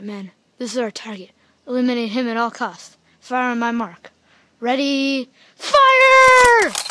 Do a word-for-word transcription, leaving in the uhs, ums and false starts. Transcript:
men. This is our target. Eliminate him at all costs. Fire on my mark. Ready, fire!